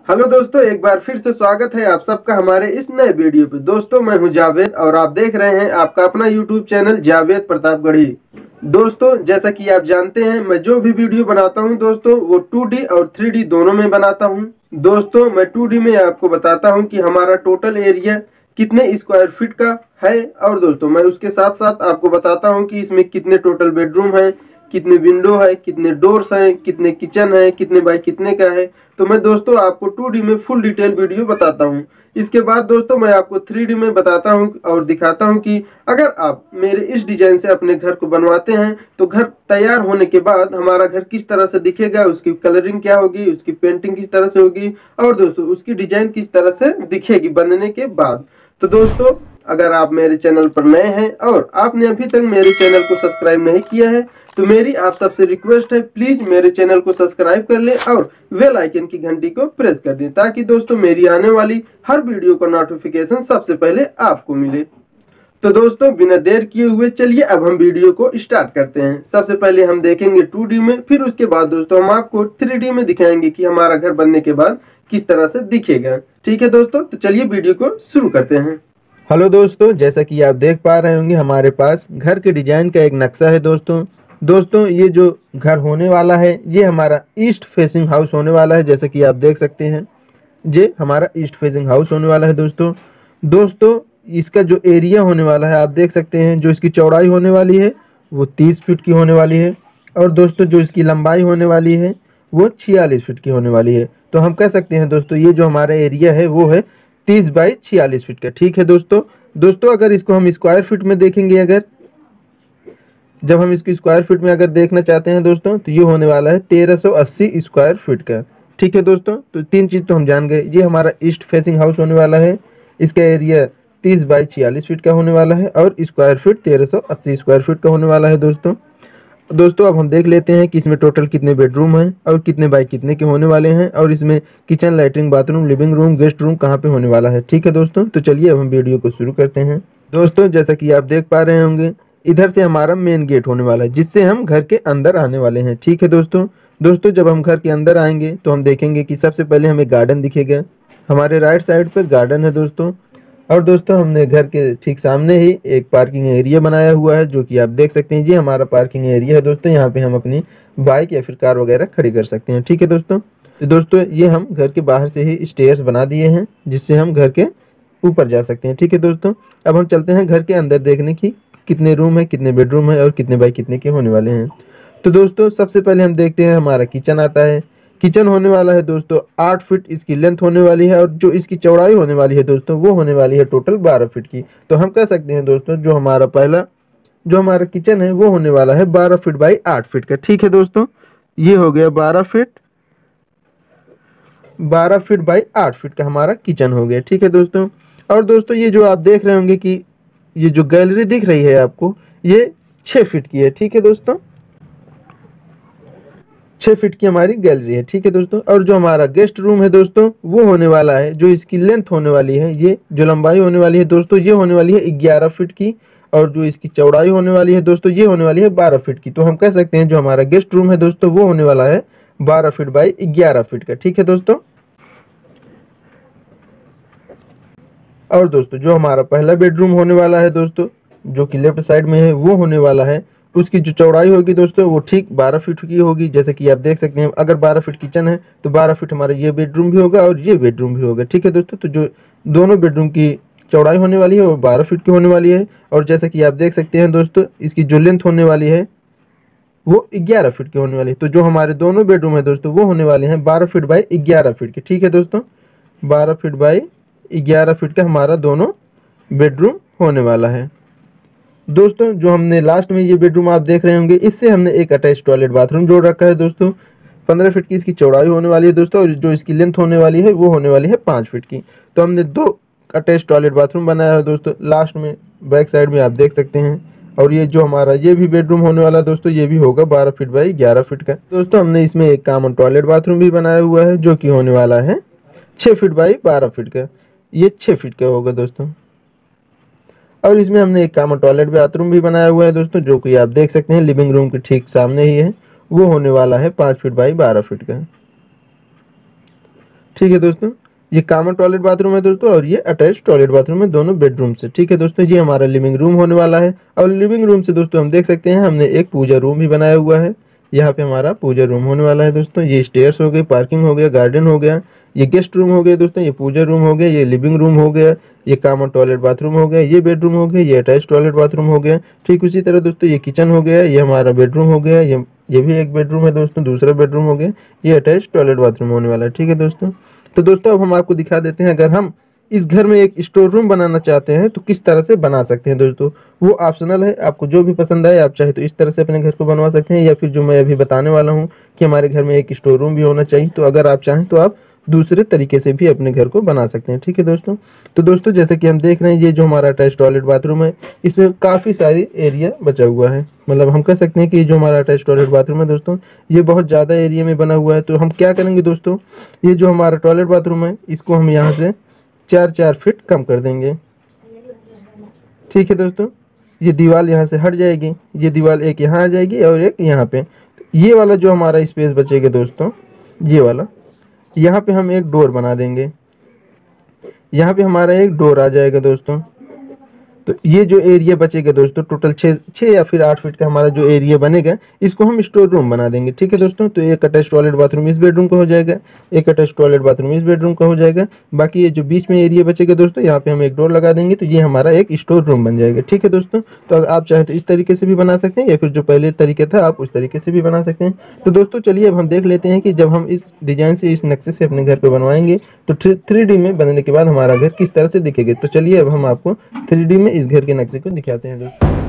Hello दोस्तों, एक बार फिर से स्वागत है आप सबका हमारे इस नए वीडियो पे। दोस्तों मैं हूं जावेद और आप देख रहे हैं आपका अपना यूट्यूब चैनल जावेद प्रतापगढ़ी। दोस्तों जैसा कि आप जानते हैं, मैं जो भी वीडियो बनाता हूं दोस्तों वो 2D और 3D दोनों में बनाता हूं। दोस्तों मैं 2D में आपको बताता हूं कि हमारा टोटल एरिया कितने स्क्वायर फीट का है, और दोस्तों मैं उसके साथ साथ आपको बताता हूं कि इसमें कितने टोटल बेडरूम है, कितने विंडो है, कितने डोर्स हैं, कितने किचन है, कितने बाई कितने का है। तो मैं दोस्तों आपको 2D में फुल डिटेल वीडियो बताता हूं। इसके बाद दोस्तों मैं आपको 3D में बताता हूं और दिखाता हूं कि अगर आप मेरे इस डिजाइन से अपने घर को बनवाते हैं तो घर तैयार होने के बाद हमारा घर किस तरह से दिखेगा, उसकी कलरिंग क्या होगी, उसकी पेंटिंग किस तरह से होगी, और दोस्तों उसकी डिजाइन किस तरह से दिखेगी बनने के बाद। तो दोस्तों अगर आप मेरे चैनल पर नए हैं और आपने अभी तक मेरे चैनल को सब्सक्राइब नहीं किया है तो मेरी आप सबसे रिक्वेस्ट है, प्लीज मेरे चैनल को सब्सक्राइब कर लें और बेल आइकन की घंटी को प्रेस कर दें, ताकि दोस्तों मेरी आने वाली हर वीडियो का नोटिफिकेशन सबसे पहले आपको मिले। तो दोस्तों बिना देर किए हुए चलिए अब हम वीडियो को स्टार्ट करते हैं। सबसे पहले हम देखेंगे 2D में, फिर उसके बाद दोस्तों हम आपको 3D में दिखाएंगे कि हमारा घर बनने के बाद किस तरह से दिखेगा। ठीक है दोस्तों, तो चलिए वीडियो को शुरू करते हैं। हेलो दोस्तों, जैसा कि आप देख पा रहे होंगे हमारे पास घर के डिजाइन का एक नक्शा है। दोस्तों ये जो घर होने वाला है ये हमारा ईस्ट फेसिंग हाउस होने वाला है। जैसा कि आप देख सकते हैं ये हमारा ईस्ट फेसिंग हाउस होने वाला है। दोस्तों इसका जो एरिया होने वाला है आप देख सकते हैं, जो इसकी चौड़ाई होने वाली है वो 30 फीट की होने वाली है, और दोस्तों जो इसकी लंबाई होने वाली है वो 46 फीट की होने वाली है। तो हम कह सकते हैं दोस्तों ये जो हमारा एरिया है वो है 30 बाई 46 फीट का। ठीक है दोस्तों अगर इसको हम स्क्वायर फीट में देखेंगे, अगर जब हम इसकी स्क्वायर फीट में अगर देखना चाहते हैं दोस्तों तो ये होने वाला है 1380 स्क्वायर फीट का। ठीक है दोस्तों, तो तीन चीज़ तो हम जान गए। ये हमारा ईस्ट फेसिंग हाउस होने वाला है, इसका एरिया 30 बाई 46 फीट का होने वाला है, और स्क्वायर फीट 1380 स्क्वायर फीट का होने वाला है। दोस्तों अब हम देख लेते हैं कि इसमें टोटल कितने बेडरूम हैं और कितने बाई कितने के होने वाले हैं, और इसमें kitchen, latrine, bathroom, living room, guest room कहाँ पे होने वाला है। ठीक है दोस्तों, तो चलिए अब हम वीडियो को शुरू करते हैं। दोस्तों जैसा कि आप देख पा रहे होंगे इधर से हमारा मेन गेट होने वाला है, जिससे हम घर के अंदर आने वाले हैं। ठीक है दोस्तों जब हम घर के अंदर आएंगे तो हम देखेंगे कि सबसे पहले हमें गार्डन दिखेगा। हमारे राइट साइड पे गार्डन है दोस्तों, और दोस्तों हमने घर के ठीक सामने ही एक पार्किंग एरिया बनाया हुआ है, जो कि आप देख सकते हैं। ये हमारा पार्किंग एरिया है दोस्तों, यहाँ पे हम अपनी बाइक या फिर कार वगैरह खड़ी कर सकते हैं। ठीक है दोस्तों ये हम घर के बाहर से ही स्टेयर्स बना दिए हैं, जिससे हम घर के ऊपर जा सकते हैं। ठीक है दोस्तों, अब हम चलते हैं घर के अंदर देखने की कितने रूम है, कितने बेडरूम है और कितने बाई कितने के होने वाले हैं। तो दोस्तों सबसे पहले हम देखते हैं हमारा किचन आता है। किचन होने वाला है दोस्तों 8 फीट इसकी लेंथ होने वाली है, और जो इसकी चौड़ाई होने वाली है दोस्तों वो होने वाली है टोटल 12 फीट की। तो हम कह सकते हैं दोस्तों जो हमारा किचन है वो होने वाला है 12 फीट बाई 8 फीट का। ठीक है दोस्तों, ये हो गया 12 फीट बाई 8 फीट का हमारा किचन हो गया। ठीक है दोस्तों, और दोस्तों ये जो आप देख रहे होंगे कि ये जो गैलरी दिख रही है आपको, ये 6 फीट की है। ठीक है दोस्तों, 6 फीट की हमारी गैलरी है। ठीक है दोस्तों, और जो हमारा गेस्ट रूम है दोस्तों वो होने वाला है, जो इसकी लेंथ होने वाली है, ये जो लंबाई होने वाली है दोस्तों ये होने वाली है 11 फीट की, और जो इसकी चौड़ाई होने वाली है दोस्तों ये होने वाली है 12 फीट की। तो हम कह सकते हैं जो हमारा गेस्ट रूम है दोस्तों वो होने वाला है 12 फीट बाई 11 फीट का। ठीक है दोस्तों, और दोस्तों जो हमारा पहला बेडरूम होने वाला है दोस्तों, जो कि लेफ्ट साइड में है, वो होने वाला है, उसकी जो चौड़ाई होगी दोस्तों वो ठीक 12 फीट की होगी। jैसे कि आप देख सकते हैं अगर 12 फीट किचन है तो 12 फीट हमारा ये बेडरूम भी होगा और ये बेडरूम भी होगा। ठीक है दोस्तों, तो जो दोनों बेडरूम की चौड़ाई होने वाली है वो 12 फीट की होने वाली है, और जैसा कि आप देख सकते हैं दोस्तों इसकी जो लेंथ होने वाली है वो 11 फीट की होने वाली है। तो जो हमारे दोनों बेडरूम है दोस्तों वो होने वाले हैं 12 फीट बाई 11 फीट के। ठीक है दोस्तों, 12 फीट बाई 11 फीट का हमारा दोनों बेडरूम होने वाला है। दोस्तों जो हमने लास्ट में ये बेडरूम आप देख रहे होंगे, इससे हमने एक अटैच टॉयलेट बाथरूम जोड़ रखा है दोस्तों। 15 फीट की इसकी चौड़ाई होने वाली है दोस्तों, और जो इसकी लेंथ होने वाली है वो होने वाली है 5 फीट की। तो हमने 2 अटैच टॉयलेट बाथरूम बनाया है दोस्तों। लास्ट में बैक साइड में आप देख सकते हैं, और ये जो हमारा ये भी बेडरूम होने वाला है दोस्तों ये भी होगा 12 फीट बाई 11 फीट का। दोस्तों हमने इसमें एक कॉमन टॉयलेट बाथरूम भी बनाया हुआ है, जो कि होने वाला है 6 फीट बाई 12 फीट का। ये 6 फीट का होगा दोस्तों, और इसमें हमने एक कॉमन टॉयलेट बाथरूम भी बनाया हुआ है दोस्तों, जो कि आप देख सकते हैं लिविंग रूम के ठीक सामने ही है। वो होने वाला है 5 फीट बाई 12 फीट का। ठीक है दोस्तों, ये कॉमन टॉयलेट बाथरूम है दोस्तों, और ये अटैच टॉयलेट बाथरूम है, दोनों बेडरूम से। ठीक है दोस्तों, ये हमारा लिविंग रूम होने वाला है। और लिविंग रूम से दोस्तों हम देख सकते हैं हमने एक पूजा रूम भी बनाया हुआ है। यहाँ पे हमारा पूजा रूम होने वाला है दोस्तों। ये स्टेयर्स हो गए, पार्किंग हो गया, गार्डन हो गया, ये गेस्ट रूम हो गया दोस्तों, ये पूजा रूम हो गया, ये लिविंग रूम हो गया, ये कॉमन टॉयलेट बाथरूम हो गया, ये बेडरूम हो गया, ये अटैच टॉयलेट बाथरूम हो गया। ठीक उसी तरह दोस्तों ये किचन हो गया, ये हमारा बेडरूम हो गया, ये भी एक बेडरूम है दोस्तों, दूसरा बेडरूम हो गया, ये अटैच टॉयलेट बाथरूम होने वाला है। ठीक है दोस्तों, तो दोस्तों अब हम आपको दिखा देते हैं अगर हम इस घर में एक स्टोर रूम बनाना चाहते हैं तो किस तरह से बना सकते हैं दोस्तों। वो ऑप्शनल है, आपको जो भी पसंद आए आप चाहे तो इस तरह से अपने घर को बनवा सकते हैं, या फिर जो मैं अभी बताने वाला हूँ कि हमारे घर में एक स्टोर रूम भी होना चाहिए, तो अगर आप चाहें तो आप दूसरे तरीके से भी अपने घर को बना सकते हैं। ठीक है दोस्तों, तो दोस्तों जैसे कि हम देख रहे हैं ये जो हमारा अटैच टॉयलेट बाथरूम है, इसमें काफ़ी सारी एरिया बचा हुआ है। मतलब हम कह सकते हैं कि जो हमारा अटैच टॉयलेट बाथरूम है दोस्तों, ये बहुत ज़्यादा एरिया में बना हुआ है। तो हम क्या करेंगे दोस्तों, ये जो हमारा टॉयलेट बाथरूम है इसको हम यहाँ से 4 फीट कम कर देंगे। ठीक है दोस्तों, ये दीवार यहाँ से हट जाएगी, ये दीवार एक यहाँ आ जाएगी और एक यहाँ पे। ये वाला जो हमारा स्पेस बचेगा दोस्तों, ये वाला, यहाँ पे हम एक डोर बना देंगे। यहाँ पे हमारा एक डोर आ जाएगा दोस्तों। तो ये जो एरिया बचेगा दोस्तों, टोटल 6 या फिर 8 फीट का हमारा जो एरिया बनेगा, इसको हम स्टोर रूम बना देंगे। ठीक है दोस्तों, तो एक अटैच टॉयलेट बाथरूम इस बेडरूम का हो जाएगा, एक अटैच टॉयलेट बाथरूम इस बेडरूम का हो जाएगा। बाकी ये जो बीच में एरिया बचेगा दोस्तों, यहाँ पे हम एक डोर लगा देंगे, तो ये हमारा एक स्टोर रूम बन जाएगा। ठीक है दोस्तों, तो अगर आप चाहें तो इस तरीके से भी बना सकते हैं, या फिर जो पहले तरीके था आप उस तरीके से भी बना सकते हैं। तो दोस्तों चलिए अब हम देख लेते हैं कि जब हम इस डिजाइन से, इस नक्शे से अपने घर पे बनवाएंगे तो 3D में बनने के बाद हमारा घर किस तरह से दिखेगा। तो चलिए अब हम आपको 3D में इस घर के नक्शे को दिखाते हैं दोस्तों।